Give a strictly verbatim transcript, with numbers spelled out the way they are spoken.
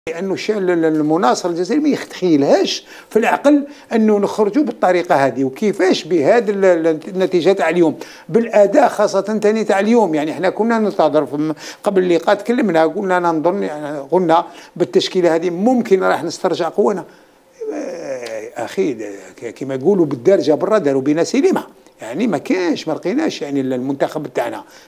لانه المناصر الجزائري ما يتخيلهاش في العقل انه نخرجوا بالطريقه هذه، وكيفاش بهذه النتيجه تاع اليوم بالاداء خاصه ثاني تاع اليوم. يعني احنا كنا ننتظر قبل اللقاء تكلمنا قلنا انا نظن يعني قلنا بالتشكيله هذه ممكن راح نسترجع قوانا. اخي كما يقولوا بالدارجه برا داروا بنا سينما، يعني ما كانش ما لقيناش يعني المنتخب تاعنا